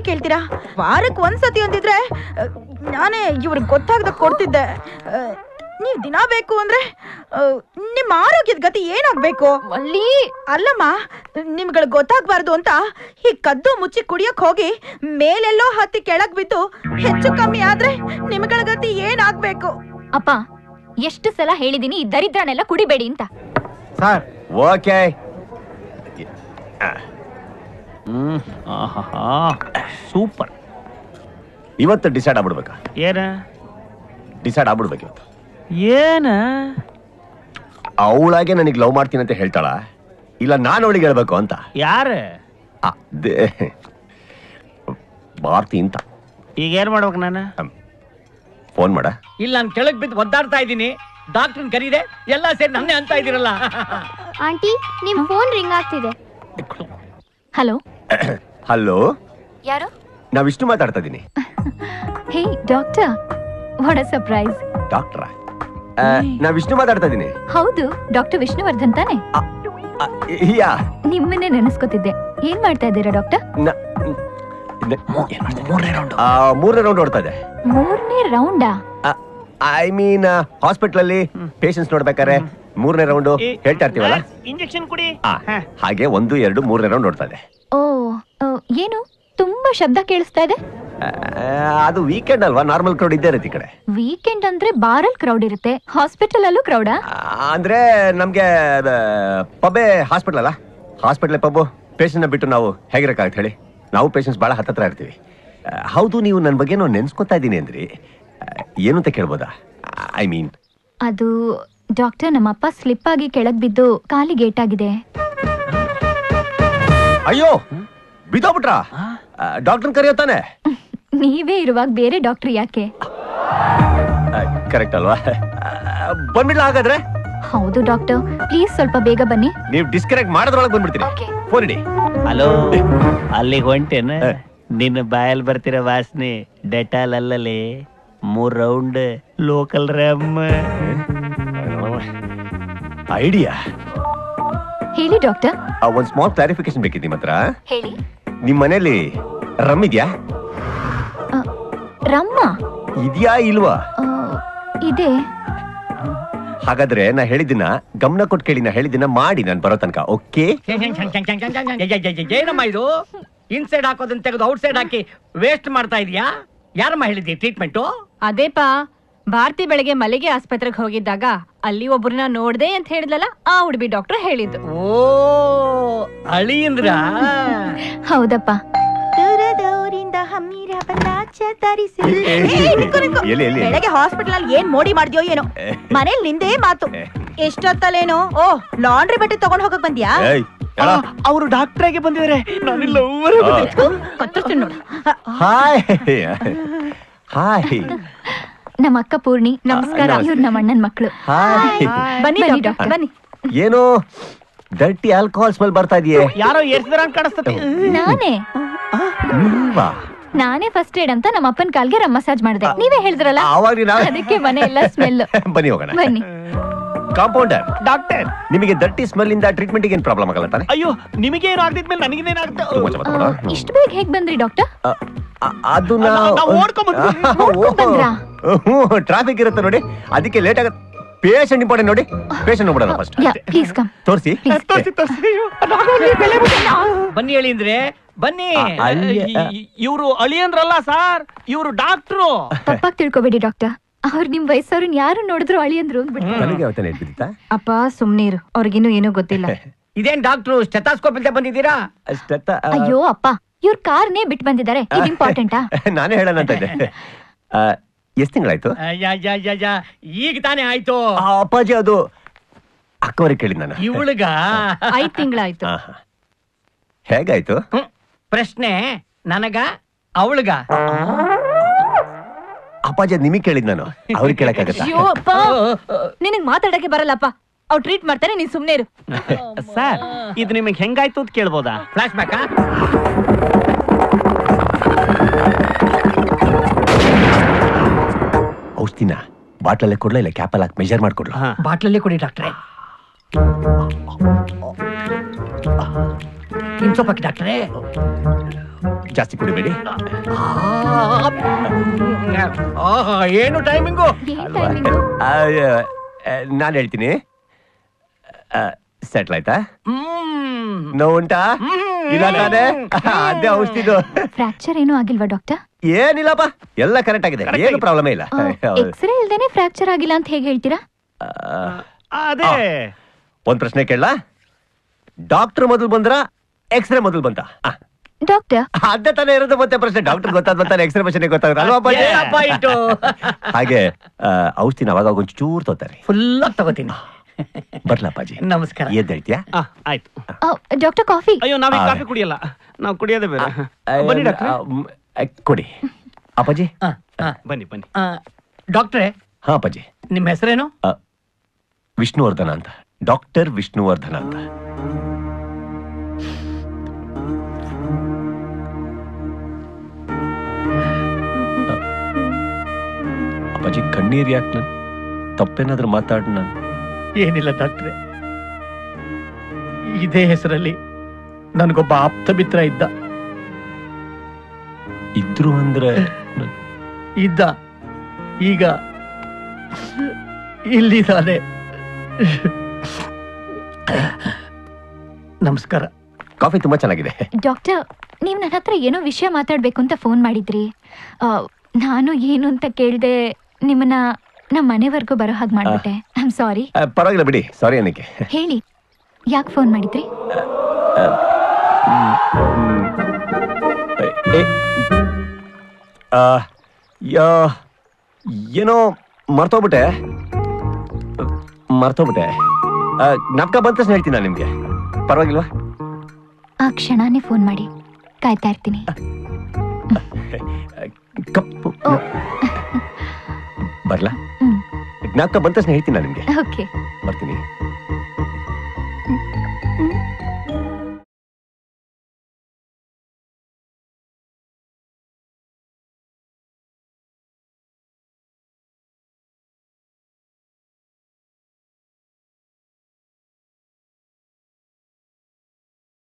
ಕೇಳ್ತೀರಾ? ವಾರಕ್ಕೆ ಒಂದ್ಸತಿ ಅಂದಿದ್ರೆ ನಾನೇ ಇವ್ರಿಗೆ ಗೊತ್ತಾಗ್ದ ಕೊಡ್ತಿದ್ದೆ. ನೀವ್ ದಿನ ಬೇಕು ಅಂದ್ರೆ ನಿಮ್ಮ ಆರೋಗ್ಯದ ಗತಿ ಏನಾಗ್ಬೇಕು? ಅಲ್ಲಮ್ಮ, ನಿಮ್ಗಳಿಗೆ ಗೊತ್ತಾಗ್ಬಾರ್ದು ಅಂತ ಈ ಕದ್ದು ಮುಚ್ಚಿ ಕುಡಿಯಕ್ ಹೋಗಿ ಮೇಲೆಲ್ಲೋ ಹತ್ತಿ ಕೆಳಗ್ ಬಿದ್ದು ಹೆಚ್ಚು ಕಮ್ಮಿ ಆದ್ರೆ ನಿಮ್ಗಳ ಗತಿ ಏನಾಗ್ಬೇಕು? ಅಪ್ಪ, ಎಷ್ಟು ಸಲ ಹೇಳಿದೀನಿ ಈ ದರಿದ್ರನೆಲ್ಲ ಕುಡಿಬೇಡಿ ಅಂತ. Sir okay. ಸೂಪರ್. ಇವತ್ತು ಡಿಸೈಡ್ ಆಗ್ಬಿಡ್ಬೇಕಾ? ಏನ ಡಿಸೈಡ್ ಆಗ್ಬಿಡ್ಬೇಕು ಇವತ್ತು. ಏನ ಅವಳಾಗೆ ನನಗೆ ಲವ್ ಮಾಡ್ತೀನಿ ಅಂತ ಹೇಳ್ತಾಳ, ಇಲ್ಲ ನಾನು ಅವಳಿಗೆ ಹೇಳ್ಬೇಕು ಅಂತ? ಯಾರ? ಭಾರತಿ ಅಂತ. ಈಗ ಏನ್ ಮಾಡ್ಬೇಕು ನಾನು? ಫೋನ್ ಮಾಡ. ಇಲ್ಲ, ನಾನು ಕೆಳಗ್ ಬಿದ್ದು ಒದ್ದಾಡ್ತಾ ಇದ್ದೀನಿ. ಡಾಕ್ಟರ್ ಕರೀದೆ, ಎಲ್ಲ ಸೇರಿ ನನ್ನೇ ಅಂತ ಇದ್ದೀರಲ್ಲ. ಆಂಟಿ, ನಿಮ್ ಫೋನ್ ರಿಂಗ್ ಆಗ್ತಿದೆ. ಹಲೋ. ಹಲೋ, ಯಾರು? ನಾ ವಿಷ್ಣು ಮಾತಾಡ್ತಾ ಇದ್ದೀನಿ. ಹೇ doctor, what a surprise. Doctor, ನಾ ವಿಷ್ಣು ಮಾತಾಡ್ತಾ ಇದ್ದೀನಿ. ಹೌದು, ಡಾಕ್ಟರ್ ವಿಷ್ಣುವರ್ಧನ್ ತಾನೆ? ನಿಮ್ಮನ್ನೇ ನೆನೆಸ್ಕೊತಿದ್ದೆ. ಏನ್ ಮಾಡ್ತಾ ಇದ್ದೀರಾ ಡಾಕ್ಟರ್? ಮೂರನೇ ರೌಂಡ್ ಓಡ್ತಾ ಇದೆ. ಮೂರನೇ ರೌಂಡಾ? ಐ ಮೀನ್ ಹಾಸ್ಪಿಟಲ್ ಅಲ್ಲಿ ಪೇಷಂಟ್ಸ್ ನೋಡ್ಬೇಕಾರೆ ಮೂರನೇ ರೌಂಡ್ ಹೇಳ್ತಾ ಇರ್ತೀವಲ್ಲ, ಇಂಜೆಕ್ಷನ್ ಕುಡಿ. ಹಾಗೆ 1, 2, 3ನೇ ರೌಂಡ್ ಓಡ್ತಾ ಇದೆ. ಓ, ಏನು ತುಂಬಾ ಶಬ್ದ ಕೇಳಿಸ್ತಾ ಇದೆ? ಅದು ವೀಕೆಂಡ್ ಅಲ್ವಾ, ನಾರ್ಮಲ್ ಕ್ರೌಡ್ ಇದ್ದೇ ಇರುತ್ತೆ ಈ ಕಡೆ. ವೀಕೆಂಡ್ ಅಂದ್ರೆ ಬಾರಲ್ಲಿ ಕ್ರೌಡ್ ಇರುತ್ತೆ, ಹಾಸ್ಪಿಟಲ್ ಅಲ್ಲೂ ಕ್ರೌಡಾ? ಅಂದ್ರೆ ನಮ್ಗೆ ಪಬ್ಬೇ ಹಾಸ್ಪಿಟಲ್ ಅಲ್ಲ, ಹಾಸ್ಪಿಟಲ್ ಪಬ್ಬು. ಪೇಷಂಟ್ ನ ಬಿಟ್ಟು ನಾವು ಹೇಗಿರಕ್ಕಾಗತ್ತೆ ಹೇಳಿ? ನಾವು ಪೇಷಂಟ್ಸ್ ಬಹಳ ಹತ್ತತ್ರ ಇರ್ತೀವಿ. ಹೌದು, ನೀವು ನನ್ನ ಬಗ್ಗೆ ನಾವು ನೆನ್ಸ್ಕೊತಾ ಇದ್ದೀನಿ ಅಂದ್ರಿ, ಏನು ಅಂತ ಕೇಳ್ಬೋದಾ? ಐ ಮೀನ್ ಅದು ಡಾಕ್ಟರ್, ನಮ್ಮಪ್ಪ ಸ್ಲಿಪ್ ಆಗಿ ಕೆಳಗ್ ಬಿದ್ದು ಕಾಲಿಗೆ ಏಟಾಗಿದೆ. ಅಯ್ಯೋ, ಬಿದ್ದೋಗ್ಬಿಟ್ರಾ? ಡಾಕ್ಟರ್ ಕರೆಯೋ ತಾನೆ? ನೀವೇ ಇರುವಾಗ ಬೇರೆ ಡಾಕ್ಟರ್ ಯಾಕೆ? ಕರೆಕ್ಟ್ ಅಲ್ವಾ? ಬಂದ್ಬಿಡ್ಲಾ ಹಾಗಾದ್ರೆ? ಹೌದು ಡಾಕ್ಟರ್, ಪ್ಲೀಸ್ ಸ್ವಲ್ಪ ಬೇಗ ಬನ್ನಿ. ನೀವು ಡಿಸ್ಕನೆಕ್ಟ್ ಮಾಡಿದ್ರೊಳಗೆ ಬಂದ್ಬಿಡ್ತೀನಿ. ಫೋನ್ ಇಡಿ. ಹಲೋ, ಅಲ್ಲಿಗೆ ಹೊಂಟೇನ? ನಿನ್ನ ಬಾಯಲ್ಲಿ ಬರ್ತಿರೋ ವಾಸನೆ ಡೆಟಾಲ್ ಅಲ್ಲಲ್ಲಿ. 3 ರೌಂಡ್ ಲೋಕಲ್ ರಮ್. ಐಡಿಯಾ ಹೇಳಿ ಡಾಕ್ಟರ್. ಒಂದ್ ಸ್ಮಾಲ್ ಕ್ಲಾರಿಫಿಕೇಶನ್ ಬೇಕಿತ್ತು ನಿಮ್ಮ ಹತ್ರ. ಹೇಳಿ. ನಿಮ್ ಮನೇಲಿ ರಮ್ ಇದೆಯಾ? ರಮ್ಮ ಇದೆಯಾ ಇಲ್ವಾ? ಇದೆ. ಹಾಗಾದ್ರೆ ನಾ ಹೇಳಿದಿನ ಗಮನ ಕೊಟ್ಟು ಕೇಳಿ, ನಾ ಹೇಳಿದಿನ ಮಾಡಿ ನಾನು ಬರೋ ತನಕ. ಓಕೆ? ಏನಮ್ಮ ಇದು? ಇನ್ಸೈಡ್ ಹಾಕೋದನ್ನ ತೆಗೆದು ಔಟ್ ಸೈಡ್ ಹಾಕಿ ವೇಸ್ಟ್ ಮಾಡ್ತಾ ಇದೀಯಾ? ಯಾರಮ್ಮ ಹೇಳಿದ್ದಿ ಟ್ರೀಟ್ಮೆಂಟ್? ಅದೇಪಾ, ಭಾರತಿ ಬೆಳಗ್ಗೆ ಮಲ್ಲಿಗೆ ಆಸ್ಪತ್ರೆಗೆ ಹೋಗಿದ್ದಾಗ ಅಲ್ಲಿ ಒಬ್ಬರನ್ನ ನೋಡ್ದೆ ಅಂತ ಹೇಳಿದ್ಲಲ್ಲ, ಆ ಹುಡುಗಿ ಡಾಕ್ಟರ್ ಹೇಳಿದ್ದು. ಓ, ಅಳಿಯಂದ್ರ? ಹೌದಪ್ಪ. ಬೆಳಗ್ಗೆ ಹಾಸ್ಪಿಟಲ್ ಅಲ್ಲಿ ಏನ್ ಮೋಡಿ ಮಾಡ್ದ್ಯೋ ಏನೋ, ಮನೇಲಿ ನಿಂದೇ ಮಾತು. ಎಷ್ಟೊತ್ತಲ್ಲೇನೋ? ಓ, ಲಾಂಡ್ರಿ ಬಟ್ಟೆ ತಗೊಂಡ್ ಹೋಗಕ್ ಬಂದ್ಯಾ? ಅವರು ಡಾಕ್ಟರ್ ಆಗಿ ಬಂದಿದ್ದಾರೆ. ಹಾಯ್, ನಮ್ಮ ಅಕ್ಕ ಪೂರ್ಣಿ. ನಮಸ್ಕಾರ. ಇವ್ರು ನಮ್ಮ ಅಣ್ಣನ ಮಕ್ಕಳು. ಬನ್ನಿ ಡಾಕ್ಟರ್, ಬನ್ನಿ. ಏನೋ ಡರ್ಟಿ ಆಲ್ಕೋಹಾಲ್ ಸ್ಮೆಲ್ ಬರ್ತಾ ಇದೆಯೇ? ಯಾರೋ ಏರ್ಸಿದ್ರ ಅಂತ ಕಾಣಿಸ್ತದೆ. ನಾನೇ ಫಸ್ಟ್ ಏಡ್ ಅಂತ ನಮ್ಮ ಅಪ್ಪನ ಕಾಲ್ಗೆ ರಮ್ ಮಸಾಜ್ ಮಾಡಿದೆ. ನೀವೇ ಹೇಳಿದ್ರಲ್ಲ, ಅದಕ್ಕೆ ಮನೆ ಎಲ್ಲ ಸ್ಮೆಲ್. ಬನ್ನಿ ಹೋಗೋಣ. ಬನ್ನಿ. ಕಾಂಪೌಂಡರ್ ಡಾಕ್ಟರ್, ನಿಮಗೆ ಡರ್ಟಿ ಸ್ಮೆಲ್ ಇಂದ ಟ್ರೀಟ್ಮೆಂಟ್ ಏನ್ ಪ್ರಾಬ್ಲಮ್ ಆಗಲ್ಲ ತಾನೆ? ಅಯ್ಯೋ, ನಿಮಗೆ ಏನು ಆಗದಿದ್ಮೇಲೆ ನನಗೇನಾಗುತ್ತೆ? ಇಷ್ಟು ಬೇಗ ಹೇಗ್ ಬಂದ್ರಿ ಡಾಕ್ಟರ್? ಅದು ಟ್ರಾಫಿಕ್ ಇರುತ್ತೆ ನೋಡಿ, ಅದಕ್ಕೆ ಲೇಟ್ ಆಗತ್ತೆ. ಪೇಷಂಟ್ ಇಂಪಾರ್ಟೆಂಟ್ ನೋಡಿ, ಪೇಷಂಟ್ ನೋಡ್ಬಿಡೋಣ ಫಸ್ಟ್. Please come. ತೋರಿಸಿ. ಬನ್ನಿ ಹೇಳಿ ಅಂದ್ರೆ ಬನ್ನಿ. ಇವರು ಅಳಿಯಂದ್ರಲ್ಲ ಸರ್, ಇವರು ಡಾಕ್ಟ್ರು. ತಪ್ಪಾಗಿ ತಿಳ್ಕೊಬೇಡಿ ಡಾಕ್ಟರ್, ಅವ್ರು ನಿಮ್ ವಯಸ್ಸವ್ರನ್ನ ಯಾರು ನೋಡಿದ್ರು ಅಳಿಯಂದ್ರು ಅಂದ್ಬಿಟ್ಟು. ಅಪ್ಪ ಸುಮ್ನೀರು, ಅವ್ರಿಗಿನ್ನೂ ಏನೂ ಗೊತ್ತಿಲ್ಲ. ಇದೇನ್ ಡಾಕ್ಟ್ರು ಸ್ಟೆಥಾಸ್ಕೋಪ್ ಇಲ್ದೆ ಬಂದಿದ್ದೀರಾ? ಅಯ್ಯೋ ಅಪ್ಪ, ಇವ್ರ ಕಾರ್ನೇ ಬಿಟ್ಟು ಬಂದಿದ್ದಾರೆ. ಇದು ಇಂಪಾರ್ಟೆಂಟಾ? ನಾನೇ ಹೇಳೋಣ ಅಂತ ಇದ್ದೆ. ಎಷ್ಟ್ ತಿಂಗಳಾಯ್ತು? ಈಗ ತಾನೇ ಆಯ್ತು ಅಪ್ಪಾಜಿ. ಅದು ಅಕ್ಕವರಿಗೆ ಕೇಳಿ ನಾನು. ಇವಳಿಗ 5 ತಿಂಗಳಾಯ್ತು. ಹೇಗಾಯ್ತು? ಪ್ರಶ್ನೆ ನನಗ ಅವಳಿಗ? ಅಪ್ಪಾಜಿ ಅದ್ ನಿಮಗ್ ಕೇಳಿದ್ ನಾನು, ಅವ್ರಿಗೆ ಕೇಳಕ್ಕಾಗತ್ತಾ? ಅಯ್ಯೋ ಅಪ್ಪ, ನಿನಗ್ ಮಾತಾಡಕ್ಕೆ ಬರಲ್ಲಪ್ಪ. ಅವ್ರು ಟ್ರೀಟ್ ಮಾಡ್ತಾರೆ, ನೀನ್ ಸುಮ್ನೆ ಇರು. ಸರ್, ಇದು ನಿಮಗೆ ಹೆಂಗಾಯ್ತು ಅಂತ ಕೇಳ್ಬೋದಾ? Flash back. ಔಷಧಿನ ಬಾಟ್ಲಲ್ಲೇ ಕೊಡ್ಲಾ, ಇಲ್ಲ ಕ್ಯಾಪಲ್ಲಿ ಹಾಕಿ ಮೆಜರ್ ಮಾಡ್ಕೊಡ್ಲಾ? ಬಾಟ್ಲಲ್ಲೇ ಕೊಡಿ ಡಾಕ್ಟ್ರೆ. ಇನ್ ಸ್ವಲ್ಪ ಡಾಕ್ಟ್ರೆ. ಜಾಸ್ತಿ ಕುಡಿಬೇಡಿ. ಏನು ಟೈಮಿಂಗು? ಏನ್ timing? ನಾನು ಹೇಳ್ತೀನಿ. ಸೆಟ್ಲ್ ಆಯ್ತಾ? ನೋವು ಉಂಟಾ? ಇಲ್ಲ ತಾನೆ? ಅದೇ ಔಷಧಿದು. ಫ್ರಾಕ್ಚರ್ ಏನೂ ಆಗಿಲ್ವಾ ಡಾಕ್ಟರ್? ಏನಿಲ್ಲಪ್ಪ, ಎಲ್ಲ ಕರೆಕ್ಟ್ ಆಗಿದೆ, ಏನು ಪ್ರಾಬ್ಲಮ್ ಇಲ್ಲ. ಎಕ್ಸ್ರೇ ಇಲ್ದೇನೆ ಫ್ರಾಕ್ಚರ್ ಆಗಿಲ್ಲ ಅಂತ ಹೇಗೆ ಹೇಳ್ತೀರಾ? ಅದೇ ಒಂದ್ ಪ್ರಶ್ನೆ ಕೇಳಲ್ಲ, ಡಾಕ್ಟರ್ ಮೊದಲು ಬಂದ್ರ ಎಕ್ಸ್ರೇ ಮೊದಲು ಬಂತ? ಡಾಕ್ಟರ್ ಅದೇ ತಾನೇ ಇರೋದು ಮತ್ತೆ ಪ್ರಶ್ನೆ. ಡಾಕ್ಟರ್ ಗೊತ್ತಾದ ಎಕ್ಸ್ರೇ ಮಷಿನ್ ಗೊತ್ತಾಗುತ್ತೆ ಅಲ್ವಾ ಅಪ್ಪಾಜಿ? ಏನಪ್ಪ ಇಟ್ಟು? ಹಾಗೆ ಔಷಧಿನ ಅವಾಗ ಒಂಚೂರು ತೋತಾರೆ. ಫುಲ್ ತಗೋತೀನಿ. ಬರ್ಲಾ ಅಪ್ಪಾಜಿ? ನಮಸ್ಕಾರ. ಎದ್ದು ಹೇಳ್ತೀಯಾ? ಆಯ್ತು. Doctor coffee? ಅಯ್ಯೋ ನಾವೀಗ ಕಾಫಿ ಕುಡಿಯಲ್ಲ, ನಾವು ಕುಡಿಯೋದೇ ಬೇರೆ. ಬನ್ನಿ ಡಾಕ್ಟ್ರೆ. ಕೊಡಿ ಅಪ್ಪಾಜಿ. ಬನ್ನಿ ಬನ್ನಿ. ಡಾಕ್ಟ್ರೆ, ಹಾ ಅಪ್ಪಾಜಿ. ನಿಮ್ಮ ಹೆಸರೇನು? ವಿಷ್ಣುವರ್ಧನ ಅಂತ. ಡಾಕ್ಟರ್ ವಿಷ್ಣುವರ್ಧನ ಅಂತ. ಅಪ್ಪಾಜಿ ಕಣ್ಣೀರ್ ಯಾಕೆ? ನಾನು ತಪ್ಪೇನಾದ್ರೂ ಮಾತಾಡ್ ನಾನು? ಏನಿಲ್ಲ ಡಾಕ್ಟ್ರೆ, ಇದೇ ಹೆಸರಲ್ಲಿ ನನಗೊಬ್ಬ ಆಪ್ತ ಮಿತ್ರ ಇದ್ದ. ಇದ್ರು ಅಂದ್ರೆ ಇದ್ದ, ಈಗ ಇಲ್ಲಿದ್ದಾನೆ. ನಮಸ್ಕಾರ. ಕಾಫಿ ತುಂಬಾ ಚೆನ್ನಾಗಿದೆ. ಡಾಕ್ಟರ್, ನೀವ್ ನನ್ನ ಹತ್ರ ಏನೋ ವಿಷಯ ಮಾತಾಡ್ಬೇಕು ಅಂತ ಫೋನ್ ಮಾಡಿದ್ರಿ. ನಾನು ಏನು ಅಂತ ಕೇಳ್ದೆ ನಿಮ್ಮನ್ನ ನಮ್ಮ ಮನೆವರೆಗೂ ಬರೋ ಹಾಗೆ ಮಾಡ್ಬಿಟ್ಟೆ. I am sorry. ಪರವಾಗಿಲ್ಲ ಬಿಡಿ, ಸಾರಿ ಅನ್ನಕ್ಕೆ. ಹೇಳಿ, ಯಾಕೆ ಫೋನ್ ಮಾಡಿದ್ರಿ? ಏನೋ ಮರ್ತೋಗ್ಬಿಟ್ಟೆ. ಜ್ಞಾಪಕ ಬಂದ ತಕ್ಷಣ ಹೇಳ್ತೀನಿ ನಾನು ನಿಮ್ಗೆ. ಪರವಾಗಿಲ್ವಾ? ಆ ಕ್ಷಣನೇ ಫೋನ್ ಮಾಡಿ, ಕಾಯ್ತಾ ಇರ್ತೀನಿ. ಕಪ್ಪು ಬರ್ಲಾ? ಜ್ಞಾಪಕ ಬಂದ ತಕ್ಷಣ ಹೇಳ್ತೀನಿ ನಾನು ನಿಮ್ಗೆ. ಓಕೆ, ಬರ್ತೀನಿ.